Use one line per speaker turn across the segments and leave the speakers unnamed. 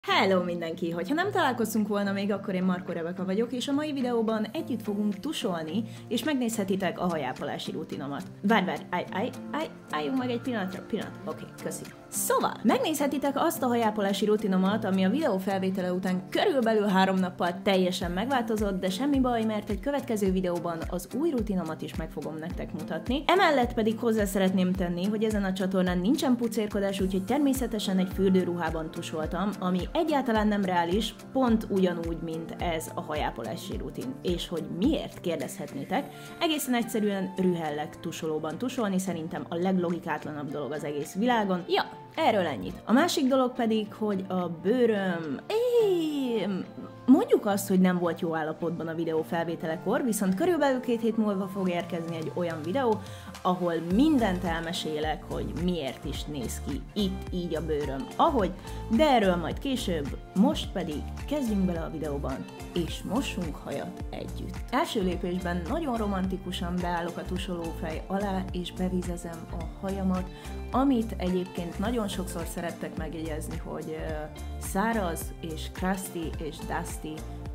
Hello mindenki! Hogyha nem találkoztunk volna még, akkor én Markó Rebeka vagyok, és a mai videóban együtt fogunk tusolni, és megnézhetitek a hajápolási rutinomat. Várj, álljunk meg egy pillanatra, oké, köszi. Szóval, megnézhetitek azt a hajápolási rutinomat, ami a videó felvétele után körülbelül 3 nappal teljesen megváltozott, de semmi baj, mert egy következő videóban az új rutinomat is meg fogom nektek mutatni. Emellett pedig hozzá szeretném tenni, hogy ezen a csatornán nincsen pucérkodás, úgyhogy természetesen egy fürdőruhában tusoltam, ami egyáltalán nem reális, pont ugyanúgy, mint ez a hajápolási rutin. És hogy miért, kérdezhetnétek? Egészen egyszerűen rühellek tusolóban tusolni, szerintem a leglogikátlanabb dolog az egész világon. Ja, erről ennyit. A másik dolog pedig, hogy a bőröm... Mondjuk azt, hogy nem volt jó állapotban a videó felvételekor, viszont körülbelül 2 hét múlva fog érkezni egy olyan videó, ahol mindent elmesélek, hogy miért is néz ki itt így a bőröm, ahogy, de erről majd később, most pedig kezdjünk bele a videóban, és mossunk hajat együtt. Első lépésben nagyon romantikusan beállok a tusolófej alá, és bevizezem a hajamat, amit egyébként nagyon sokszor szerettek megjegyezni, hogy száraz és crusty és dusty,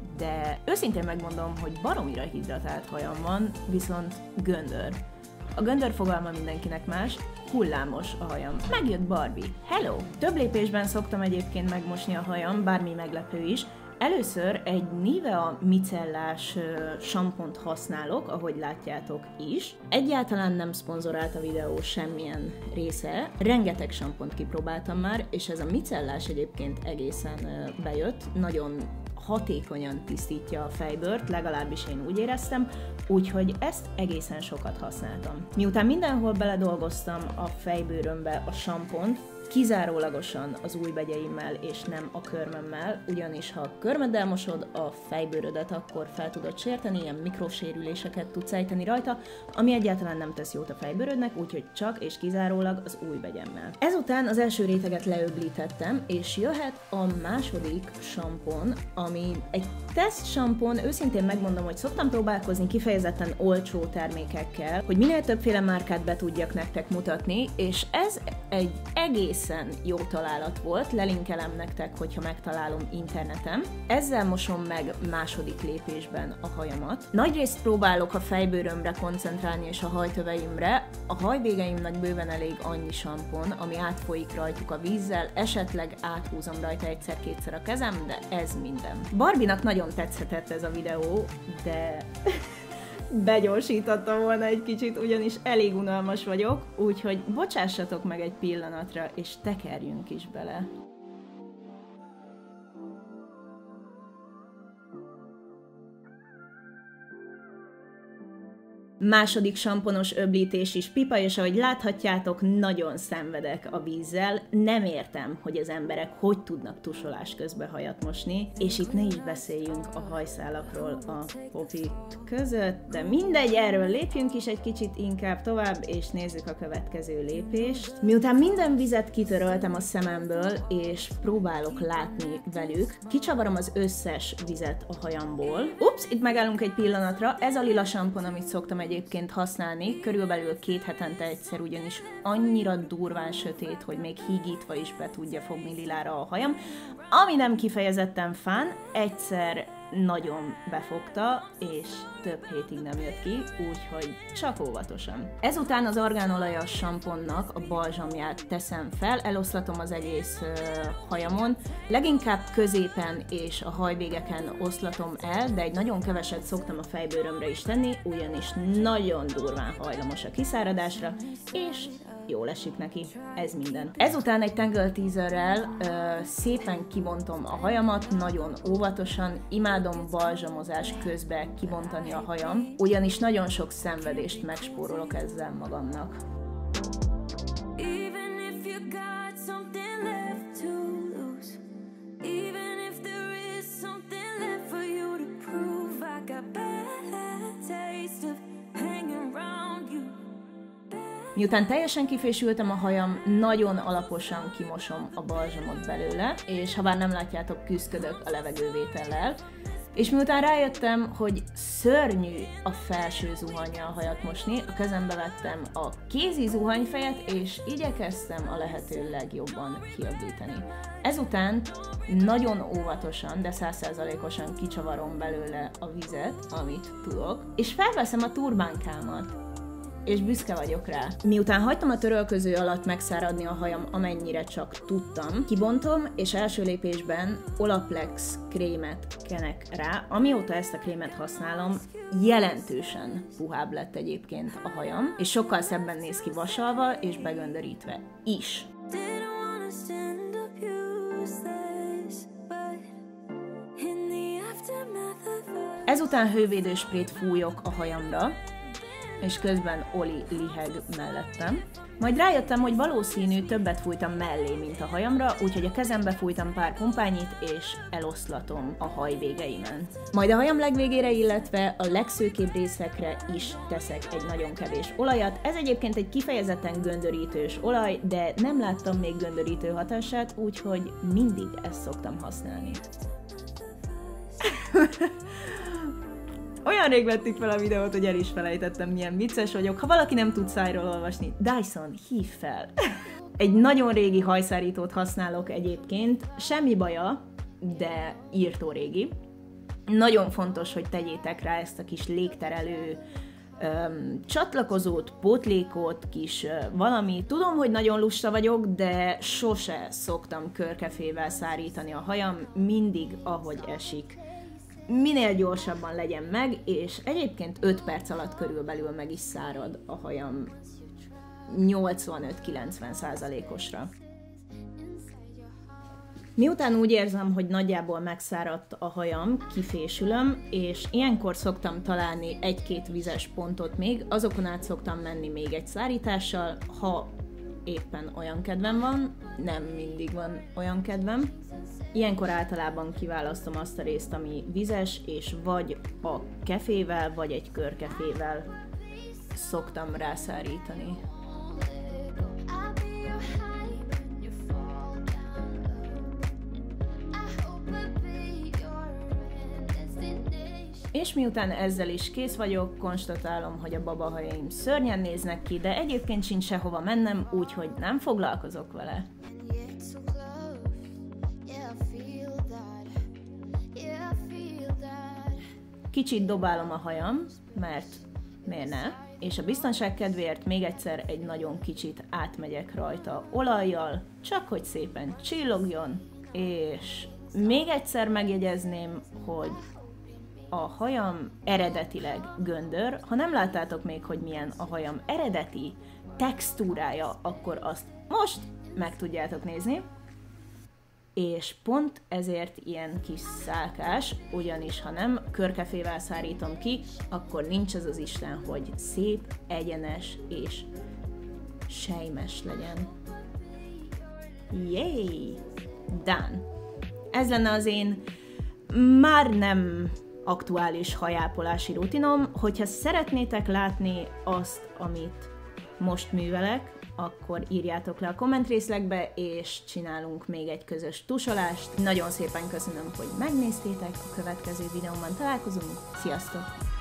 de őszintén megmondom, hogy baromira hidratált hajam van, viszont göndör. A göndör fogalma mindenkinek más, hullámos a hajam. Megjött Barbie. Hello! Több lépésben szoktam egyébként megmosni a hajam, bármi meglepő is. Először egy Nivea micellás sampont használok, ahogy látjátok is. Egyáltalán nem szponzorált a videó semmilyen része. Rengeteg sampont kipróbáltam már, és ez a micellás egyébként egészen bejött. Nagyon hatékonyan tisztítja a fejbőrt, legalábbis én úgy éreztem, úgyhogy ezt egészen sokat használtam. Miután mindenhol beledolgoztam a fejbőrömbe a sampont, kizárólagosan az ujjbegyeimmel és nem a körmömmel, ugyanis ha a körmöddel mosod a fejbőrödet, akkor fel tudod sérteni, ilyen mikrosérüléseket tudsz ejteni rajta, ami egyáltalán nem tesz jót a fejbőrödnek, úgyhogy csak és kizárólag az ujjbegyemmel. Ezután az első réteget leöblítettem, és jöhet a második sampon, ami egy teszt sampon, őszintén megmondom, hogy szoktam próbálkozni kifejezetten olcsó termékekkel, hogy minél többféle márkát be tudjak nektek mutatni, és ez egy egészen jó találat volt, lelinkelem nektek, hogyha megtalálom interneten. Ezzel mosom meg második lépésben a hajamat. Nagyrészt próbálok a fejbőrömre koncentrálni és a hajtöveimre. A hajvégeimnek bőven elég annyi sampon, ami átfolyik rajtuk a vízzel, esetleg áthúzom rajta egyszer-kétszer a kezem, de ez minden. Barbinak nagyon tetszett ez a videó, de... begyorsítottam volna egy kicsit, ugyanis elég unalmas vagyok, úgyhogy bocsássatok meg egy pillanatra, és tekerjünk is bele. Második samponos öblítés is pipa, és ahogy láthatjátok, nagyon szenvedek a vízzel. Nem értem, hogy az emberek hogy tudnak tusolás közben hajat mosni, és itt ne is beszéljünk a hajszálakról a popit között, de mindegy, erről lépjünk is egy kicsit inkább tovább, és nézzük a következő lépést. Miután minden vizet kitöröltem a szememből, és próbálok látni velük, kicsavarom az összes vizet a hajamból. Ups, itt megállunk egy pillanatra, ez a lila sampon, amit szoktam egyébként használni, körülbelül 2 hetente egyszer, ugyanis annyira durván sötét, hogy még hígítva is be tudja fogni lilára a hajam, ami nem kifejezetten fán, egyszer nagyon befogta, és több hétig nem jött ki, úgyhogy csak óvatosan. Ezután az argánolajas samponnak a balzsamját teszem fel, eloszlatom az egész hajamon, leginkább középen és a hajvégeken oszlatom el, de egy nagyon keveset szoktam a fejbőrömre is tenni, ugyanis nagyon durván hajlamos a kiszáradásra, és jól esik neki, ez minden. Ezután egy Tangle Teaserrel szépen kibontom a hajamat, nagyon óvatosan, imádom balzsamozás közben kibontani a hajam, ugyanis nagyon sok szenvedést megspórolok ezzel magamnak. Miután teljesen kifésültem a hajam, nagyon alaposan kimosom a balzsamot belőle, és ha bár nem látjátok, küzdködök a levegővétellel. És miután rájöttem, hogy szörnyű a felső zuhannyal hajat mosni, a kezembe vettem a kézi zuhanyfejet, és igyekeztem a lehető legjobban kiöblíteni. Ezután nagyon óvatosan, de 100%-osan kicsavarom belőle a vizet, amit tudok, és felveszem a turbánkámat. És büszke vagyok rá. Miután hagytam a törölköző alatt megszáradni a hajam, amennyire csak tudtam, kibontom, és első lépésben Olaplex krémet kenek rá. Amióta ezt a krémet használom, jelentősen puhább lett egyébként a hajam, és sokkal szebben néz ki vasalva és begöndörítve is. Ezután hővédősprét fújok a hajamra, és közben Oli liheg mellettem. Majd rájöttem, hogy valószínű többet fújtam mellé, mint a hajamra, úgyhogy a kezembe fújtam pár pumpányit, és eloszlatom a haj végeimen. Majd a hajam legvégére, illetve a legszőkébb részekre is teszek egy nagyon kevés olajat. Ez egyébként egy kifejezetten göndörítős olaj, de nem láttam még göndörítő hatását, úgyhogy mindig ezt szoktam használni. Olyan rég vettük fel a videót, hogy el is felejtettem, milyen vicces vagyok. Ha valaki nem tud szájról olvasni, Dyson, hív fel! Egy nagyon régi hajszárítót használok egyébként, semmi baja, de írtó régi. Nagyon fontos, hogy tegyétek rá ezt a kis légterelő csatlakozót, pótlékot, kis valami. Tudom, hogy nagyon lusta vagyok, de sose szoktam körkefével szárítani a hajam, mindig ahogy esik. Minél gyorsabban legyen meg, és egyébként 5 perc alatt körülbelül meg is szárad a hajam 85-90%-osra. Miután úgy érzem, hogy nagyjából megszáradt a hajam, kifésülöm, és ilyenkor szoktam találni 1-2 vizes pontot még, azokon át szoktam menni még egy szárítással, ha éppen olyan kedvem van, nem mindig van olyan kedvem. Ilyenkor általában kiválasztom azt a részt, ami vizes, és vagy a kefével, vagy egy körkefével szoktam rászárítani. És miután ezzel is kész vagyok, konstatálom, hogy a babahajaim szörnyen néznek ki, de egyébként sincs sehova mennem, úgyhogy nem foglalkozok vele. Kicsit dobálom a hajam, mert miért ne? És a biztonság kedvéért még egyszer egy nagyon kicsit átmegyek rajta olajjal, csak hogy szépen csillogjon, és még egyszer megjegyezném, hogy a hajam eredetileg göndör. Ha nem láttátok még, hogy milyen a hajam eredeti textúrája, akkor azt most meg tudjátok nézni. És pont ezért ilyen kis szálkás, ugyanis ha nem körkefével szárítom ki, akkor nincs az az Isten, hogy szép, egyenes és sejmes legyen. Yay! Done! Ez lenne az én már nem aktuális hajápolási rutinom. Hogyha szeretnétek látni azt, amit most művelek, akkor írjátok le a kommentrészlegbe, és csinálunk még egy közös tusolást. Nagyon szépen köszönöm, hogy megnéztétek, a következő videóban találkozunk. Sziasztok!